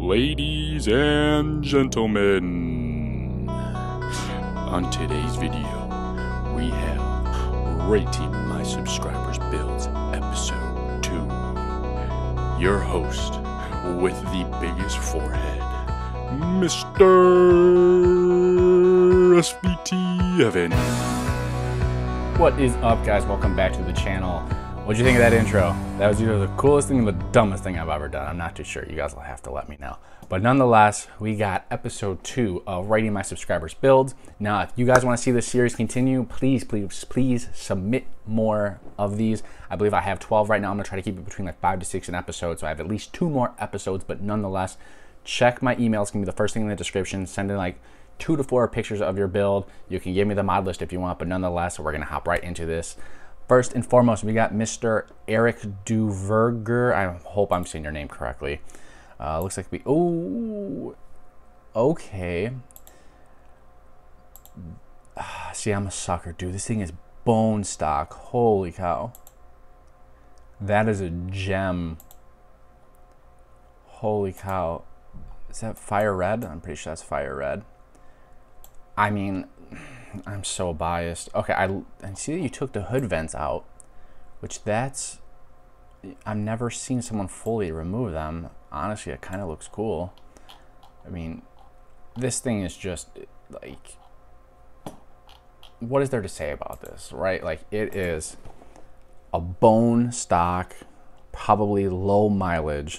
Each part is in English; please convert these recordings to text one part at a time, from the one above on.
Ladies and gentlemen, on today's video, we have Rating My Subscribers Builds Episode 2. Your host with the biggest forehead, Mr. SVT Evan. What is up, guys? Welcome back to the channel. What'd you think of that intro? That was either the coolest thing or the dumbest thing I've ever done. I'm not too sure. You guys will have to let me know. But nonetheless, we got episode 2 of Rating My Subscribers Builds. Now, if you guys want to see this series continue, please submit more of these. I believe I have 12 right now. I'm going to try to keep it between like 5 to 6 an episode, so I have at least 2 more episodes. But nonetheless, check my email. It's going to be the first thing in the description. Send in like 2 to 4 pictures of your build. You can give me the mod list if you want, but nonetheless, we're going to hop right into this. First and foremost, we got Mr. Eric Duverger. I hope I'm saying your name correctly. Looks like okay. See, I'm a sucker, dude. This thing is bone stock. Holy cow. That is a gem. Holy cow. Is that fire red? I'm pretty sure that's fire red. I mean, I'm so biased. Okay, I see that you took the hood vents out, which that's, I've never seen someone fully remove them. Honestly, it kind of looks cool. I mean, this thing is just like, what is there to say about this, right? Like, it is a bone stock, probably low mileage,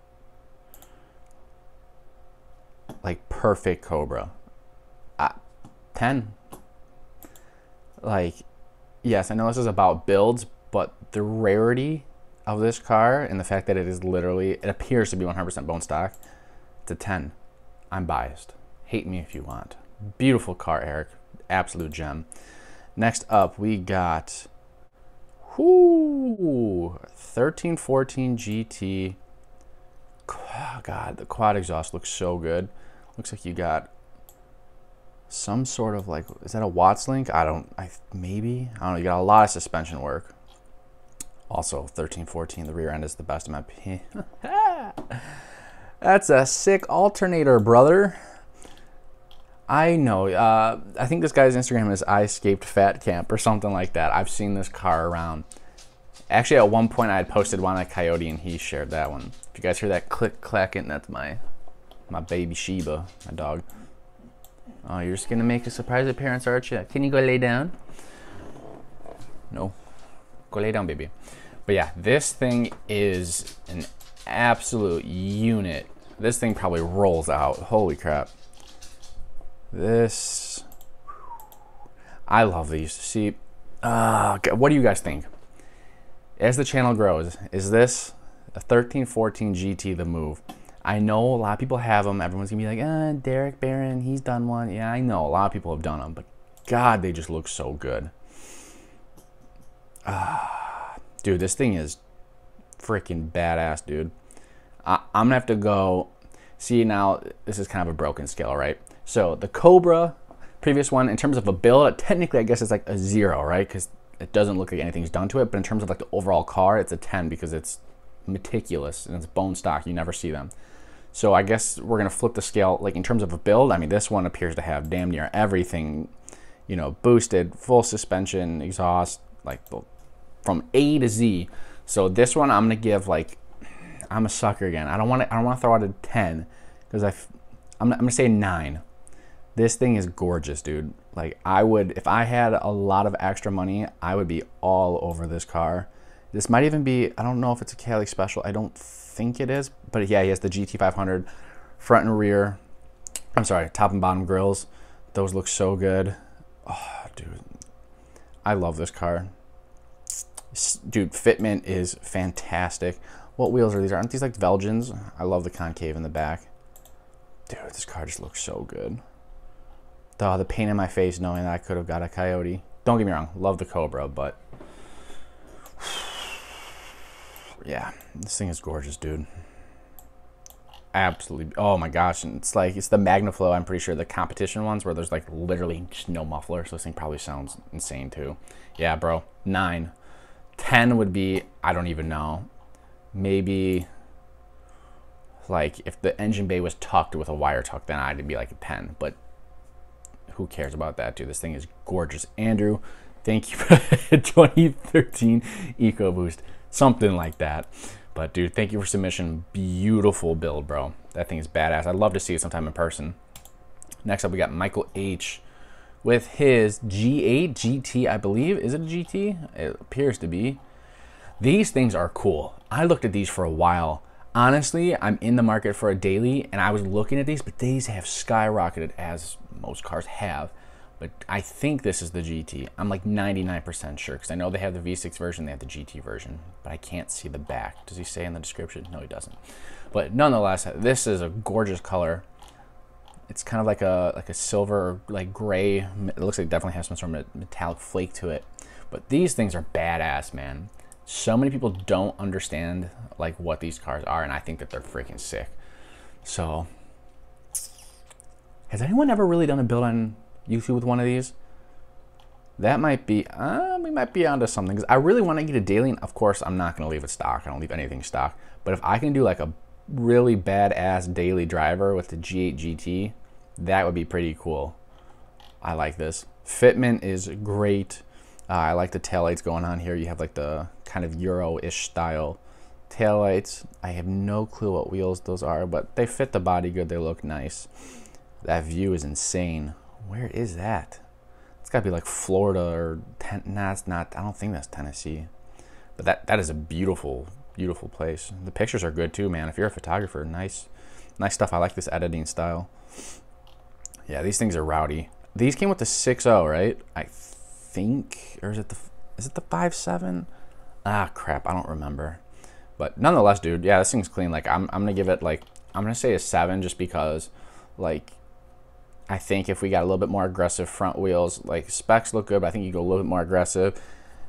like perfect Cobra. 10. Like, yes, I know this is about builds, but the rarity of this car and the fact that it is literally, it appears to be 100% bone stock, it's a 10. I'm biased. Hate me if you want. Beautiful car, Eric. Absolute gem. Next up, we got 1314 GT. Oh, God, the quad exhaust looks so good. Looks like you got some sort of like, is that a Watts link? Maybe. I don't know. You got a lot of suspension work. Also, 1314, the rear end is the best in my opinion. That's a sick alternator, brother. I know. I think this guy's Instagram is I Escaped Fat Camp or something like that. I've seen this car around. Actually, at one point, I had posted one at Coyote, and he shared that one. If you guys hear that click clacking, that's my baby Sheba, my dog. Oh, you're just gonna make a surprise appearance, aren't you? Can you go lay down? No. Go lay down, baby. But yeah, this thing is an absolute unit. This thing probably rolls out. Holy crap. This, I love these. See, what do you guys think? As the channel grows, is this a 1314 GT the move? I know a lot of people have them. Everyone's gonna be like, Derek Barron, he's done one. Yeah, I know a lot of people have done them, but God, they just look so good. Dude, this thing is freaking badass, dude. I'm gonna have to go. See, now this is kind of a broken scale, right? So the Cobra, previous one, in terms of a build, technically I guess it's like a 0, right? Because it doesn't look like anything's done to it. But in terms of like the overall car, it's a 10 because it's meticulous and it's bone stock. You never see them. So I guess we're gonna flip the scale. Like in terms of a build, I mean, this one appears to have damn near everything, you know, boosted, full suspension, exhaust, like from A to Z. So this one I'm gonna give like, I'm a sucker again. I don't want to throw out a 10 because I'm gonna say 9. This thing is gorgeous, dude. Like, I would, if I had a lot of extra money, I would be all over this car. This might even be, I don't know if it's a Cali special. I don't think it is, but yeah, he has the GT500 front and rear. I'm sorry, top and bottom grills. Those look so good. Oh, dude, I love this car. Dude, fitment is fantastic. What wheels are these? Aren't these like Velgens? I love the concave in the back. Dude, this car just looks so good. The pain in my face knowing that I could have got a Coyote. Don't get me wrong, love the Cobra, but yeah, this thing is gorgeous, dude. Absolutely. Oh my gosh, and it's like, it's the MagnaFlow, I'm pretty sure, the competition ones where there's like literally just no muffler, so this thing probably sounds insane too. Yeah, bro, 9. 10 would be, I don't even know, maybe Like, if the engine bay was tucked with a wire tuck, then I'd be like a 10. But who cares about that, dude? This thing is gorgeous. Andrew, thank you for 2013 EcoBoost. Something like that. But, dude, thank you for submission. Beautiful build, bro. That thing is badass. I'd love to see it sometime in person. Next up, we got Michael H. with his G8 GT, I believe. Is it a GT? It appears to be. These things are cool. I looked at these for a while. Honestly, I'm in the market for a daily, and I was looking at these, but these have skyrocketed, as most cars have. But I think this is the GT. I'm like 99% sure, because I know they have the V6 version, they have the GT version, but I can't see the back. Does he say in the description? No, he doesn't. But nonetheless, this is a gorgeous color. It's kind of like a silver, like gray. It looks like it definitely has some sort of metallic flake to it. But these things are badass, man. So many people don't understand like what these cars are, and I think that they're freaking sick. So, has anyone ever really done a build on YouTube with one of these? That might be, we might be onto something, because I really want to get a daily, and of course I'm not going to leave it stock. I don't leave anything stock. But if I can do like a really badass daily driver with the G8 GT, that would be pretty cool. I like this. Fitment is great. I like the taillights going on here. You have like the kind of Euro-ish style taillights. I have no clue what wheels those are, but they fit the body good. They look nice. That view is insane. Where is that? It's got to be like Florida or nah, it's not. I don't think that's Tennessee. But that is a beautiful, beautiful place. The pictures are good too, man. If you're a photographer, nice stuff. I like this editing style. Yeah, these things are rowdy. These came with the 6.0, right? I think, or is it the 5.7? Ah, crap, I don't remember. But nonetheless, dude, yeah, this thing's clean. Like, I'm gonna give it like, I'm gonna say a 7, just because, like, I think if we got a little bit more aggressive front wheels, like specs look good, but I think you go a little bit more aggressive.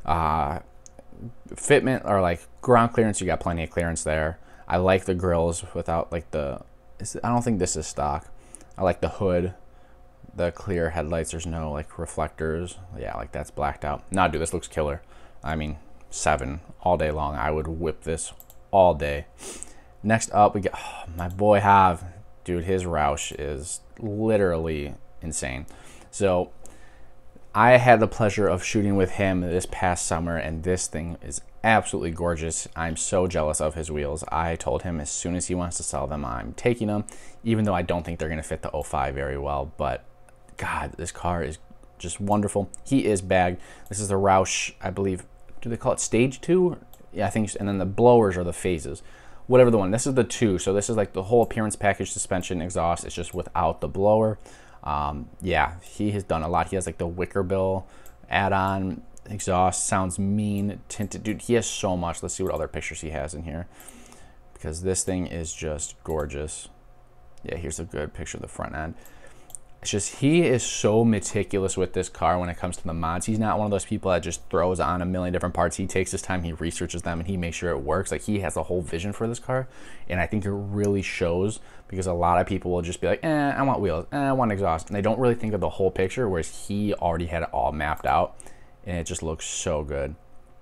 Fitment or like ground clearance, you got plenty of clearance there. I like the grills without like I don't think this is stock. I like the hood, the clear headlights. There's no like reflectors. Yeah, like that's blacked out. Nah, dude, this looks killer. I mean, 7 all day long. I would whip this all day. Next up, we got my boy Hav. Dude, his Roush is literally insane. So I had the pleasure of shooting with him this past summer, and this thing is absolutely gorgeous. I'm so jealous of his wheels. I told him as soon as he wants to sell them, I'm taking them, even though I don't think they're going to fit the 05 very well. But God, this car is just wonderful. He is bagged. This is the Roush, I believe. Do they call it stage 2? Yeah, I think. And then the blowers are the phases. Whatever the one. This is the 2. So this is like the whole appearance package, suspension, exhaust. It's just without the blower. Yeah, he has done a lot. He has like the wicker bill add-on exhaust. Sounds mean. Tinted. Dude, he has so much. Let's see what other pictures he has in here, because this thing is just gorgeous. Yeah, here's a good picture of the front end. It's just, he is so meticulous with this car when it comes to the mods. He's not one of those people that just throws on a million different parts. He takes his time, he researches them, and he makes sure it works. Like, he has a whole vision for this car, and I think it really shows, because a lot of people will just be like, I want wheels, I want exhaust, and they don't really think of the whole picture, whereas he already had it all mapped out, and it just looks so good.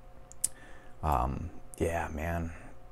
Yeah, man.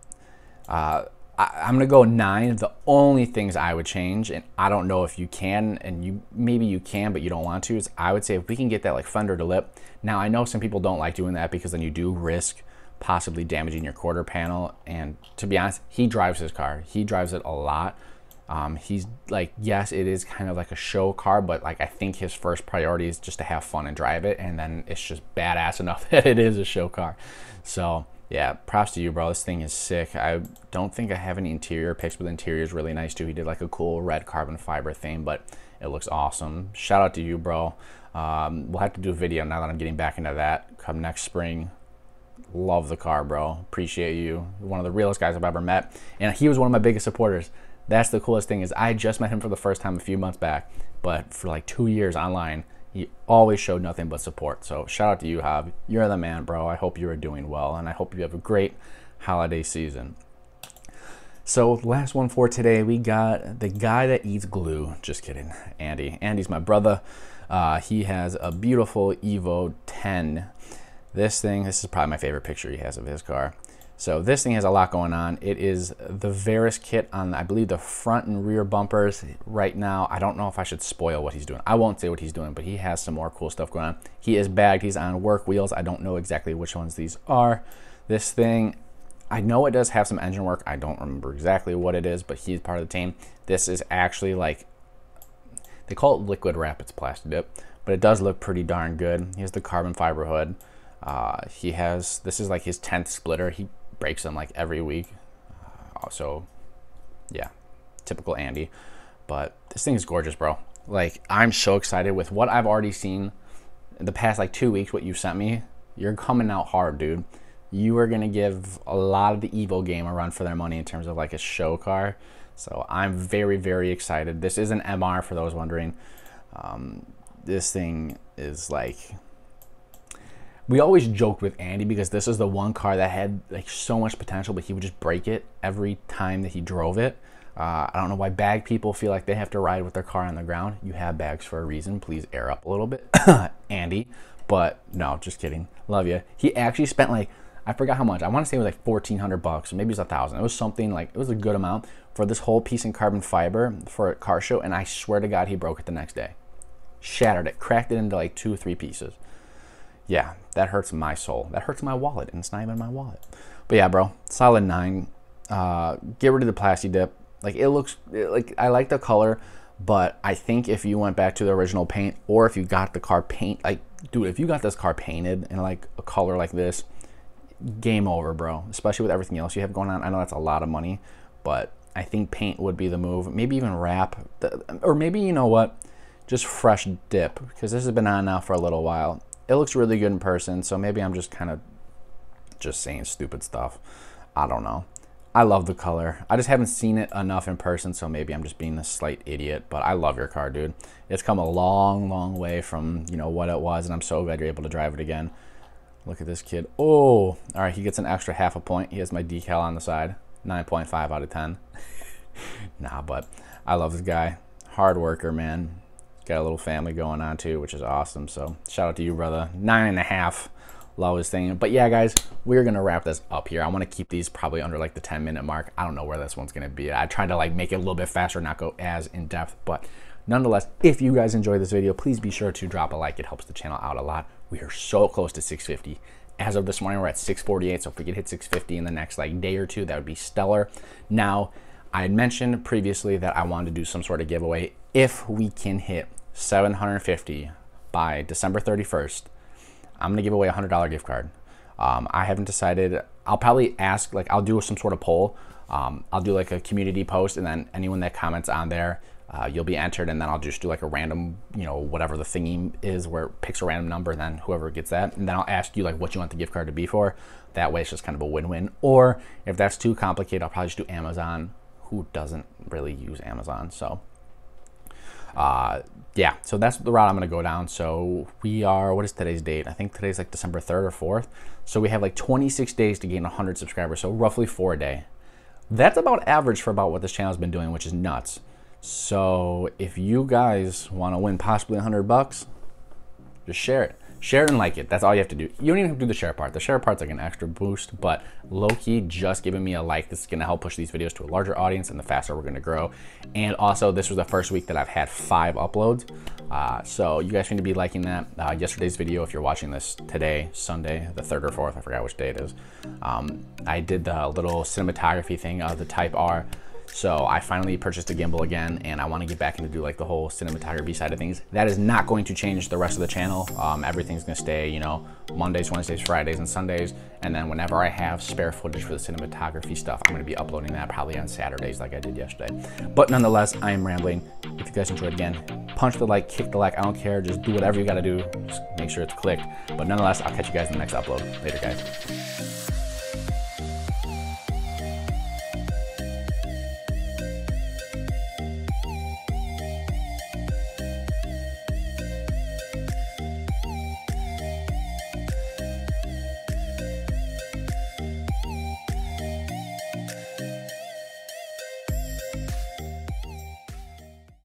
I'm gonna go 9. The only things I would change, and I don't know if you can, and maybe you can, but you don't want to, is I would say if we can get that like fender to lip. Now I know some people don't like doing that, because then you do risk possibly damaging your quarter panel. And to be honest, he drives his car. He drives it a lot. He's like, yes, it is kind of like a show car, but like I think his first priority is just to have fun and drive it, and then it's just badass enough that it is a show car. So yeah, props to you, bro. This thing is sick. I don't think I have any interior pics, but the interior is really nice too. He did like a cool red carbon fiber thing, but it looks awesome. Shout out to you, bro. We'll have to do a video now that I'm getting back into that come next spring. Love the car, bro. Appreciate you. You're one of the realest guys I've ever met, and he was one of my biggest supporters. That's the coolest thing, is I just met him for the first time a few months back, but for like 2 years online, he always showed nothing but support. So shout out to you, Hav. You're the man, bro. I hope you are doing well, and I hope you have a great holiday season. So last one for today, we got the guy that eats glue. Just kidding, Andy. Andy's my brother. He has a beautiful Evo 10. This is probably my favorite picture he has of his car. So this thing has a lot going on. It is the Varus kit on, I believe, the front and rear bumpers right now. I don't know if I should spoil what he's doing. I won't say what he's doing, but he has some more cool stuff going on. He is bagged. He's on work wheels. I don't know exactly which ones these are. This thing, I know it does have some engine work. I don't remember exactly what it is, but he's part of the team. This is actually like, they call it liquid wrap. It's plastic dip, but it does look pretty darn good. He has the carbon fiber hood. He has, this is like his 10th splitter. He breaks them like every week. So yeah, typical Andy. But this thing is gorgeous, bro. Like, I'm so excited with what I've already seen in the past like 2 weeks, what you sent me. You're coming out hard, dude. You are gonna give a lot of the Evo game a run for their money in terms of like a show car. So I'm very, very excited. This is an MR for those wondering. This thing is like, we always joked with Andy because this is the one car that had like so much potential, but he would just break it every time that he drove it. I don't know why bag people feel like they have to ride with their car on the ground. You have bags for a reason. Please air up a little bit, Andy. But no, just kidding. Love you. He actually spent like, I forgot how much. I want to say it was like $1,400, or maybe it was $1,000. It was something like, it was a good amount for this whole piece in carbon fiber for a car show. And I swear to God, he broke it the next day. Shattered it, cracked it into like 2 or 3 pieces. Yeah, that hurts my soul. That hurts my wallet, and it's not even my wallet. But yeah, bro, solid 9. Get rid of the plasti dip. Like, it looks, like, I like the color, but I think if you went back to the original paint, or if you got the car paint, like, dude, if you got this car painted in like a color like this, game over, bro. Especially with everything else you have going on. I know that's a lot of money, but I think paint would be the move. Maybe even wrap, or maybe, you know what, just fresh dip, because this has been on now for a little while. It looks really good in person, so maybe I'm just kind of just saying stupid stuff. I don't know. I love the color. I just haven't seen it enough in person, so maybe I'm just being a slight idiot, but I love your car, dude. It's come a long, long way from, you know, what it was, and I'm so glad you're able to drive it again. Look at this kid. Oh, all right, he gets an extra half a point. He has my decal on the side. 9.5 out of 10. Nah, but I love this guy. Hard worker, man. Got a little family going on too, which is awesome. So shout out to you, brother. 9.5. Love his thing. But yeah, guys, we're gonna wrap this up here. I want to keep these probably under like the 10-minute mark. I don't know where this one's gonna be. I tried to like make it a little bit faster, not go as in depth, but nonetheless, if you guys enjoyed this video, please be sure to drop a like. It helps the channel out a lot. We are so close to 650. As of this morning, we're at 648. So if we could hit 650 in the next like day or two, that would be stellar. Now, I had mentioned previously that I wanted to do some sort of giveaway. If we can hit 750 by December 31st, I'm gonna give away a $100 gift card. I haven't decided. I'll probably ask, like, I'll do some sort of poll. I'll do like a community post, and then anyone that comments on there, you'll be entered, and then I'll just do like a random, you know, whatever the thingy is where it picks a random number, and then whoever gets that, and then I'll ask you like what you want the gift card to be for. That way it's just kind of a win-win. Or if that's too complicated, I'll probably just do Amazon. Who doesn't really use Amazon? So yeah, so that's the route I'm gonna go down. So we are, what is today's date? I think today's like December 3rd or 4th. So we have like 26 days to gain 100 subscribers, so roughly 4 a day. That's about average for about what this channel's been doing, which is nuts. So if you guys wanna win possibly $100, just share it. Share it and like it. That's all you have to do. You don't even have to do the share part. The share part's like an extra boost, but low-key, just giving me a like, this is gonna help push these videos to a larger audience, and the faster we're gonna grow. And also, this was the first week that I've had 5 uploads. So you guys need to be liking that. Yesterday's video, if you're watching this today, Sunday, the 3rd or 4th, I forgot which day it is, I did the little cinematography thing of the Type R. So I finally purchased a gimbal again, and I want to get back into do like the whole cinematography side of things. That is not going to change the rest of the channel. Everything's gonna stay, you know, Mondays, Wednesdays, Fridays, and Sundays. And then whenever I have spare footage for the cinematography stuff, I'm gonna be uploading that probably on Saturdays like I did yesterday. But nonetheless, I am rambling. If you guys enjoyed, again, punch the like, kick the like, I don't care. Just do whatever you gotta do. Just make sure it's clicked. But nonetheless, I'll catch you guys in the next upload. Later, guys.